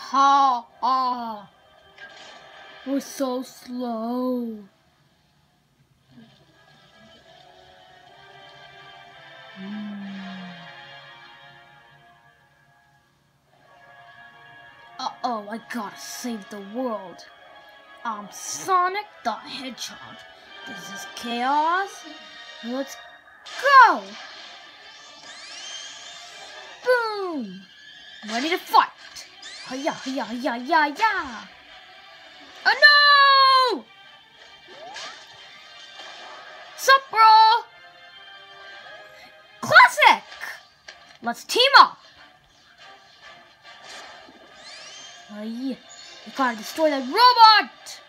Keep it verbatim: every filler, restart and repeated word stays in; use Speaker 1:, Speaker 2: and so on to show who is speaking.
Speaker 1: ha ha. We're so slow. Uh-oh, I gotta save the world. I'm Sonic the Hedgehog. This is Chaos. Let's go! Boom! Ready to fight. Hiya, hiya, hiya, hiya, hiya. Oh no! Sup, bro? Classic! Let's team up. Oh yeah, we gotta destroy that robot!